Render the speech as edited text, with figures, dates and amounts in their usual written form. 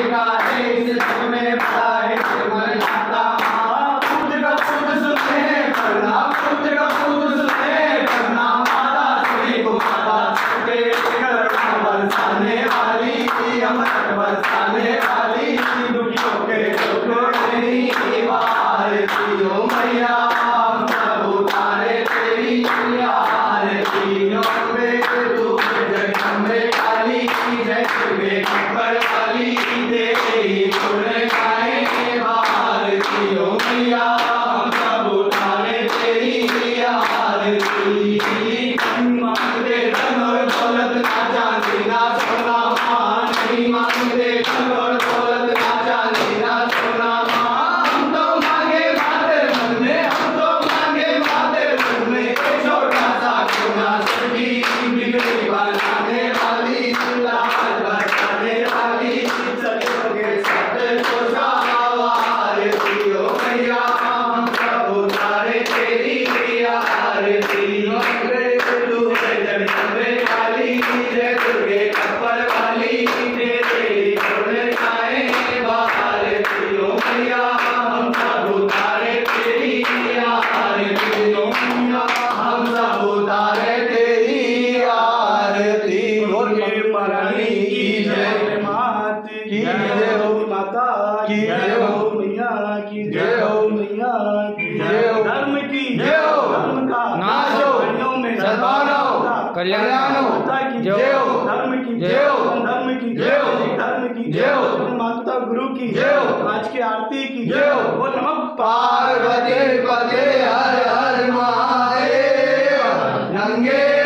का है इस जग में बड़ा है मर जाता खुद का खुद सुने करना खुद का खुद सुने करना माता सभी को माता सबके करुणा बरसाने वाली अमृत बरसाने वाली दुखियों के दुख तेरी आरती ओ मैया हम सब उतारे तेरी आरती ओ अम्बे तू जगदम्बे काली जय शिवे खबर वाली तेरी गुण गाए आरती ओ मैया हम सब उतारे तेरी आरती मांगते धन और दौलत ना चांदी ना सोना नहीं मांगते धन और दौलत ना चांदी ना सोना हम तो मांगे माते मन में हम तो मांगे माते मन में एक छोटा सा कोना सभी बिगड़ी बनाने वाली लाल बचाने वाली सबके साथ को आरती ओ मैया हम सब उतारे तेरी आरती तू जगदम्बे वाली जय दुर्गे खबर वाली तेरे गुण गाए आरती ओ मैया हम सब उतारे तेरी आरती ओ मैया हम सब उतारे तेरी आरती दुर्गे महारानी की जय मात की जय हो माता की जय हो मैया की जय हो मैया की जय हो धर्म की जय हो धर्म का नाश हो सद्भावना हो कल्याण हो जय हो धर्म की जय हो धर्म की जय हो धर्म की जय हो माता गुरु की जय हो आज की आरती की जय हो बोल नमः पार्वती पते हर हर महादेव नंगे